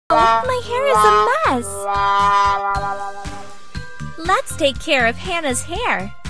Oh, my hair is a mess. Let's take care of Hannah's hair.